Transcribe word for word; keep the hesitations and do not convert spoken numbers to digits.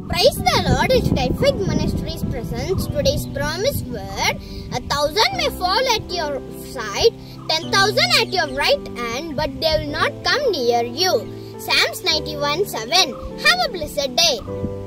Praise the Lord, it's July Ministries presents today's promised word. A thousand may fall at your side, ten thousand at your right hand, but they will not come near you. Psalms ninety-one seven. Have a blessed day.